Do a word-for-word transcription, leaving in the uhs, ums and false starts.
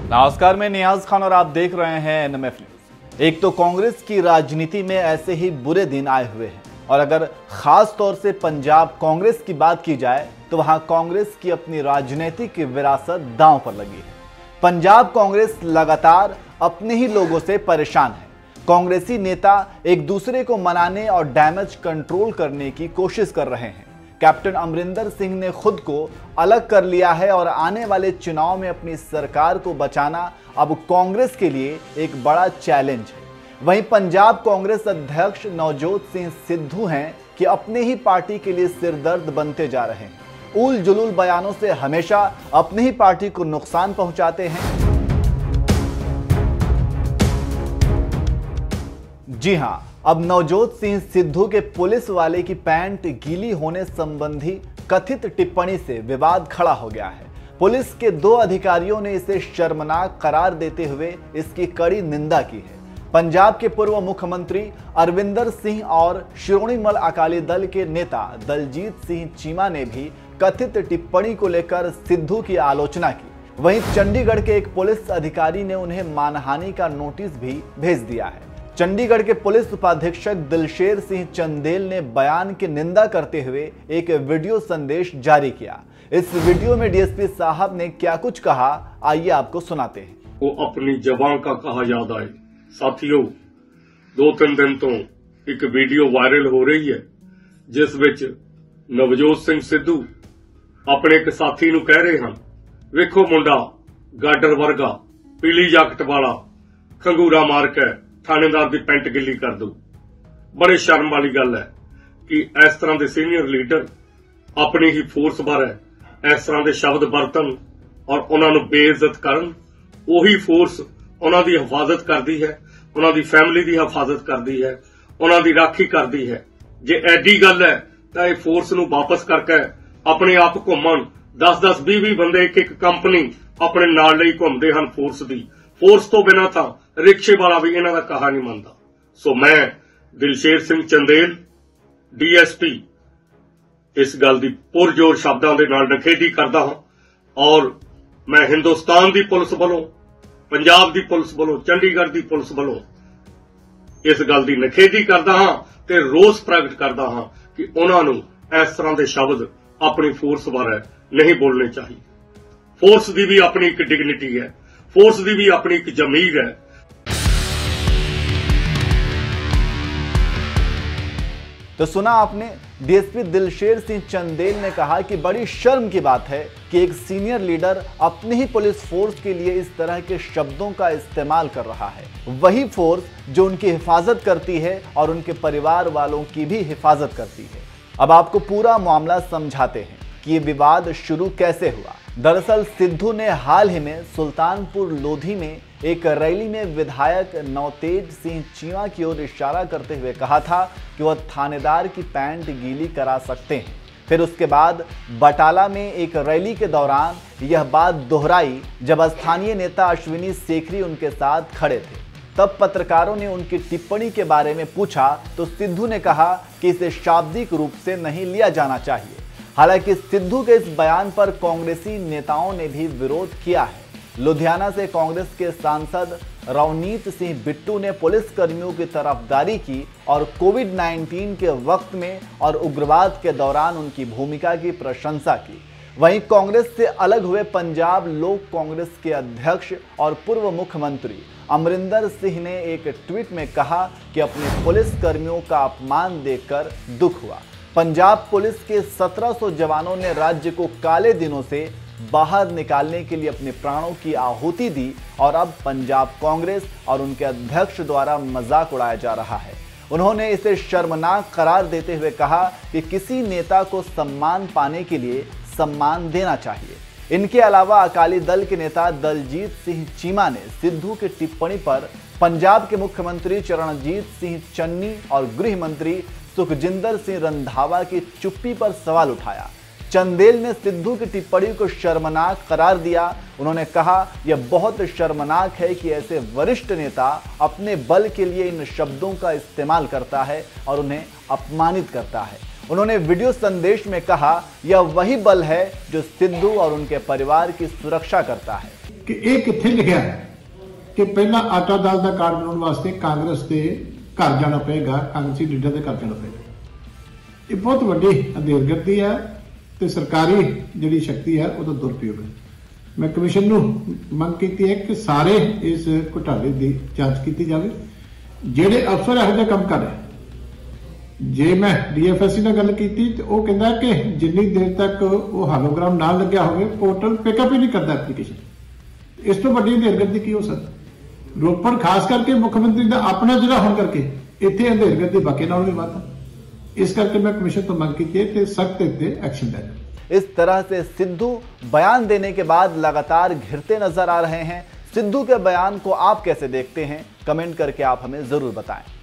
नमस्कार, मैं नियाज खान और आप देख रहे हैं एन एम एफ न्यूज। एक तो कांग्रेस की राजनीति में ऐसे ही बुरे दिन आए हुए हैं और अगर खास तौर से पंजाब कांग्रेस की बात की जाए तो वहां कांग्रेस की अपनी राजनीतिक विरासत दांव पर लगी है। पंजाब कांग्रेस लगातार अपने ही लोगों से परेशान है। कांग्रेसी नेता एक दूसरे को मनाने और डैमेज कंट्रोल करने की कोशिश कर रहे हैं। कैप्टन अमरिंदर सिंह ने खुद को अलग कर लिया है और आने वाले चुनाव में अपनी सरकार को बचाना अब कांग्रेस के लिए एक बड़ा चैलेंज है। वहीं पंजाब कांग्रेस अध्यक्ष नवजोत सिंह सिद्धू हैं कि अपने ही पार्टी के लिए सिरदर्द बनते जा रहे हैं। उल जुलूल बयानों से हमेशा अपनी ही पार्टी को नुकसान पहुंचाते हैं। जी हां, अब नवजोत सिंह सिद्धू के पुलिस वाले की पैंट गीली होने संबंधी कथित टिप्पणी से विवाद खड़ा हो गया है। पुलिस के दो अधिकारियों ने इसे शर्मनाक करार देते हुए इसकी कड़ी निंदा की है। पंजाब के पूर्व मुख्यमंत्री अरविंदर सिंह और शिरोमणि अकाली दल के नेता दलजीत सिंह चीमा ने भी कथित टिप्पणी को लेकर सिद्धू की आलोचना की। वहीं चंडीगढ़ के एक पुलिस अधिकारी ने उन्हें मानहानि का नोटिस भी भेज दिया है। चंडीगढ़ के पुलिस उपाधीक्षक दिलशेर सिंह चंदेल ने बयान की निंदा करते हुए एक वीडियो संदेश जारी किया। इस वीडियो में डी एस पी साहब ने क्या कुछ कहा, आइए आपको सुनाते हैं। वो अपनी जबान का कहा याद आए। साथियों, दो तीन दिन तो एक वीडियो वायरल हो रही है जिस विच नवजोत सिंह सिद्धू अपने एक साथी नूं कह रहे हैं, वेखो मुंडा गाडर वर्गा पीली जैकट वाला खंगूरा मार के थानेदार की पेंट गिली कर दो। बड़े शर्म वाली गल है कि इस तरह के सीनियर लीडर अपनी ही फोर्स बारे इस तरह के शब्द बरतन और उन्होंने बेइज्जत करन। उही फोर्स उन्होंने हिफाजत करती है, उन्होंने फैमिली की हिफाजत करती है, उन्होंने राखी करती है। जे एडी गल है तो यह फोर्स नूं वापस करके अपने आप घूमन। दस दस भी भी बंदे एक एक कंपनी अपने नाल लई घूमते हैं। फोर्स की फोर्स तो बिना था रिक्शे वाला भी इन्हां दा कहा नहीं मनदा। सो मैं Dilsher Singh Chandel D S P इस गल की पुरजोर शब्दों के नाल नखेधी करदा हां और मैं हिंदुस्तान की पुलिस वालों, पंजाब की पुलिस वालों, चंडीगढ़ की पुलिस वालों इस गल की नखेधी करदा हां ते रोस प्रगट करदा हां कि उन्हां नूं इस तरह के शब्द अपनी फोर्स बारे नहीं बोलने चाहिए। फोर्स की भी अपनी एक डिग्निटी है, फोर्स की भी अपनी एक जमीर है। तो सुना आपने, D S P Dilsher Singh Chandel ने कहा कि बड़ी शर्म की बात है कि एक सीनियर लीडर अपनी ही पुलिस फोर्स के लिए इस तरह के शब्दों का इस्तेमाल कर रहा है। वही फोर्स जो उनकी हिफाजत करती है और उनके परिवार वालों की भी हिफाजत करती है। अब आपको पूरा मामला समझाते हैं कि ये विवाद शुरू कैसे हुआ। दरअसल सिद्धू ने हाल ही में सुल्तानपुर लोधी में एक रैली में विधायक नवतेज सिंह चीमा की ओर इशारा करते हुए कहा था कि वह थानेदार की पैंट गीली करा सकते हैं। फिर उसके बाद बटाला में एक रैली के दौरान यह बात दोहराई जब स्थानीय नेता अश्विनी सेखरी उनके साथ खड़े थे। तब पत्रकारों ने उनकी टिप्पणी के बारे में पूछा तो सिद्धू ने कहा कि इसे शाब्दिक रूप से नहीं लिया जाना चाहिए। हालांकि सिद्धू के इस बयान पर कांग्रेसी नेताओं ने भी विरोध किया है। लुधियाना से कांग्रेस के सांसद रवनीत सिंह बिट्टू ने पुलिस कर्मियों की तरफदारी की और कोविड उन्नीस के वक्त में और उग्रवाद के दौरान उनकी भूमिका की प्रशंसा की। वहीं कांग्रेस से अलग हुए पंजाब लोक कांग्रेस के अध्यक्ष और पूर्व मुख्यमंत्री अमरिंदर सिंह ने एक ट्वीट में कहा कि अपने पुलिस कर्मियों का अपमान देखकर दुख हुआ। पंजाब पुलिस के सत्रह सौ जवानों ने राज्य को काले दिनों से बाहर निकालने के लिए अपने प्राणों की आहुति दी और अब पंजाब कांग्रेस और उनके अध्यक्ष द्वारा मजाक उड़ाया जा रहा है। उन्होंने इसे शर्मनाक करार देते हुए कहा कि किसी नेता को सम्मान पाने के लिए सम्मान देना चाहिए। इनके अलावा अकाली दल के नेता दलजीत सिंह चीमा ने सिद्धू की टिप्पणी पर पंजाब के मुख्यमंत्री चरणजीत सिंह चन्नी और गृह मंत्री सुखजिंदर सिंह रंधावा की चुप्पी पर सवाल उठाया। चंदेल ने सिद्धू की टिप्पणी को शर्मनाक करार दिया। उन्होंने कहा, यह बहुत शर्मनाक है कि ऐसे वरिष्ठ नेता अपने बल के लिए इन शब्दों का इस्तेमाल करता है और उन्हें अपमानित करता है। उन्होंने वीडियो संदेश में कहा, यह वही बल है जो सिद्धू और उनके परिवार की सुरक्षा करता है। कि ਇਹ ਕਿੱਥੇ ਲਿਖਿਆ ਕਿ ਪਹਿਲਾਂ ਆਟਾ ਦਾਲ ਦਾ ਕਾਰਡ ਬਣਾਉਣ ਵਾਸਤੇ ਕਾਂਗਰਸ ਦੇ ਘਰ ਜਾਣਾ ਪਏਗਾ, ਕਾਂਗਰਸੀ ਲੀਡਰ ਦੇ ਘਰ ਜਾਣਾ ਪਏਗਾ। ਇਹ ਬਹੁਤ ਵੱਡੀ ਅੰਧੇਰਗਰਦੀ ਹੈ ਤੇ ਸਰਕਾਰੀ ਜਿਹੜੀ ਸ਼ਕਤੀ ਹੈ ਉਹਦਾ ਦੁਰਉਪਯੋਗ ਹੈ। ਮੈਂ ਕਮਿਸ਼ਨ ਨੂੰ ਮੰਗ ਕੀਤੀ ਹੈ ਕਿ ਸਾਰੇ ਇਸ ਘੁਟਾਲੇ ਦੀ ਜਾਂਚ ਕੀਤੀ ਜਾਵੇ। ਜਿਹੜੇ ਅਫਸਰ ਇਹੋ ਜਿਹਾ ਕੰਮ ਕਰ ਰਹੇ, ਜੇ ਮੈਂ ਡੀਐਫਐਸਸੀ ਨਾਲ ਗੱਲ ਕੀਤੀ ਤੇ ਉਹ ਕਹਿੰਦਾ ਕਿ ਜਿੰਨੀ ਦੇਰ ਤੱਕ ਉਹ ਹਾਲੋਗ੍ਰਾਮ ਨਾਲ ਲੱਗਿਆ ਹੋਵੇ ਪੋਰਟਲ ਪਿਕਅਪ ਹੀ ਨਹੀਂ ਕਰਦਾ ਐਪਲੀਕੇਸ਼ਨ। ਇਸ ਤੋਂ ਵੱਡੀ ਅੰਧੇਰਗਰਦੀ ਕੀ ਹੋ ਸਕਦੀ? ਰੋਪੜ ਖਾਸ ਕਰਕੇ ਮੁੱਖ ਮੰਤਰੀ ਦਾ ਆਪਣਾ ਜ਼ਿਲ੍ਹਾ ਹੋਣ ਕਰਕੇ ਇੱਥੇ ਅੰਧੇਰਗਰਦੀ ਬਾਕੀ ਨਾਲੋਂ ਵੀ ਵੱਧ। इस करके मैं कमीशन तो मांग की थी सख्त एक्शन लेना। इस तरह से सिद्धू बयान देने के बाद लगातार घिरते नजर आ रहे हैं। सिद्धू के बयान को आप कैसे देखते हैं? कमेंट करके आप हमें जरूर बताएं।